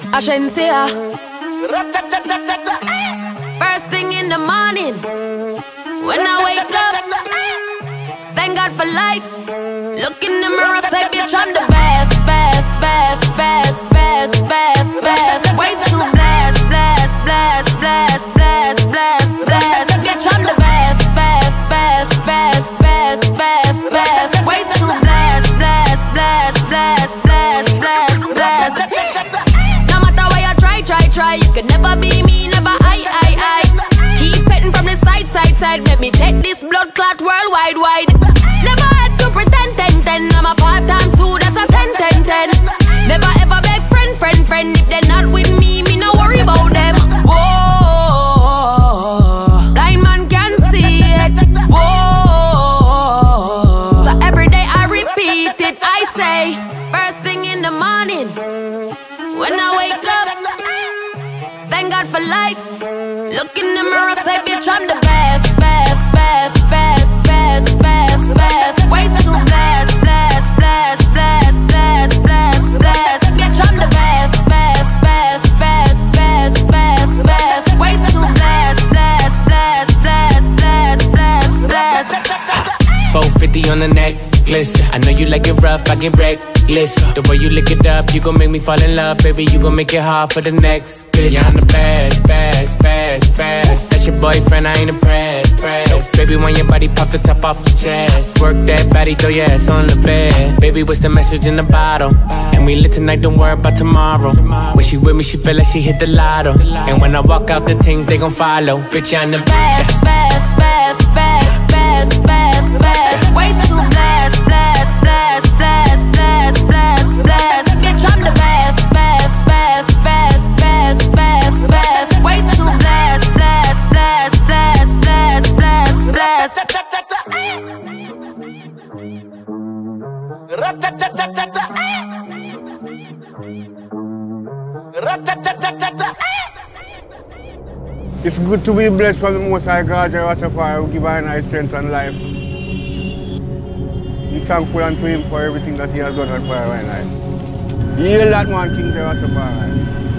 Shenseea. First thing in the morning, when I wake up, thank God for life. Look in the mirror, say, bitch, I'm the best, best, best, best, best, best, best. Way too blessed, blessed, blessed, blessed, blessed, blessed, blessed. Bitch, I'm the best, best, best, best, best, best, best. Way too blessed, blessed, blessed, blessed, blessed, blessed, blessed. No matter where you try, you can never be me, never I. Keep petting from the side, make me take this blood clot worldwide, wide. Never had to pretend, 10. I'm a 5 times 2, that's a 10. Never ever beg friend. If they're not with me, no worry about them. Whoa, blind man can see it. Whoa, so every day I repeat it. I say, first thing in the morning, when I wake up, thank God for life. Look in the mirror, say, bitch, I'm the best, best, best, best, best, best, best. Way too blessed, blessed, blessed, blessed, blessed, blessed, blessed. Bitch, I'm the best, best, best, best, best, best, best. Way too blessed, blessed, blessed, blessed, blessed, blessed, blessed. 450 on the necklace. I know you like it rough, I get reckless. The way you lick it up, you gon' make me fall in love, baby. You gon' make it hard for the next bitch. Yeah, I'm the best, best, best, best. That's your boyfriend, I ain't impressed. Baby, when your body pop the top off your chest, work that body, throw your ass on the bed. Baby, what's the message in the bottle? And we lit tonight, don't worry about tomorrow. When she with me, she feel like she hit the lotto. And when I walk out, the things they gon' follow. Bitch, I'm the best, best, best, best, best, best, best. Way too blessed, blessed, blessed, blessed, blessed, blessed, blessed. Bitch, I'm the best, best, best, best, best, best, best. Way too blessed, blessed, blessed, blessed, blessed, blessed, blessed. It's good to be blessed from the Most High God, Rastafari, who give our nice strength and life. Be thankful unto Him for everything that He has done and for our life. Heal that man, King Rastafari.